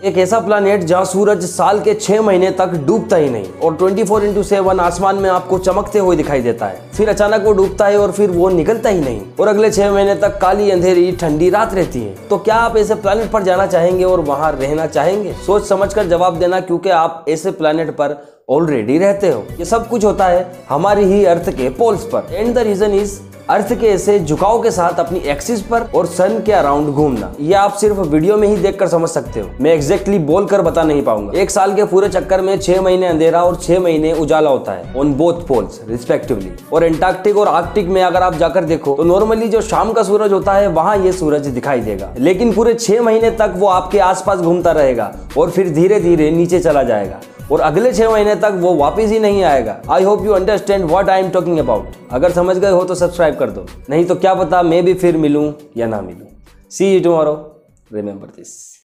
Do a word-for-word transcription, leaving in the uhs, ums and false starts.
एक ऐसा प्लैनेट जहां सूरज साल के छह महीने तक डूबता ही नहीं और चौबीस इंटू सेवन आसमान में आपको चमकते हुए दिखाई देता है। फिर अचानक वो डूबता है और फिर वो निकलता ही नहीं और अगले छह महीने तक काली अंधेरी ठंडी रात रहती है। तो क्या आप ऐसे प्लैनेट पर जाना चाहेंगे और वहां रहना चाहेंगे? सोच समझकर जवाब देना, क्योंकि आप ऐसे प्लैनेट पर ऑलरेडी रहते हो। ये सब कुछ होता है हमारी ही अर्थ के पोल्स पर। And the reason is Earth के ऐसे झुकाव के साथ अपनी एक्सिस पर और सन के अराउंड घूमना। ये आप सिर्फ वीडियो में ही देखकर समझ सकते हो, मैं एग्जैक्टली बोल कर बता नहीं पाऊंगा। एक साल के पूरे चक्कर में छह महीने अंधेरा और छह महीने उजाला होता है ऑन बोथ पोल्स रिस्पेक्टिवली। और एंटार्क्टिक और आर्कटिक में अगर आप जाकर देखो तो नॉर्मली जो शाम का सूरज होता है वहां ये सूरज दिखाई देगा, लेकिन पूरे छह महीने तक वो आपके आसपास घूमता रहेगा और फिर धीरे धीरे नीचे चला जाएगा और अगले छह महीने तक वो वापस ही नहीं आएगा। I hope you understand what I am talking about. अगर समझ गए हो तो सब्सक्राइब कर दो, नहीं तो क्या पता मैं भी फिर मिलूं या ना मिलूं। See you tomorrow, remember this.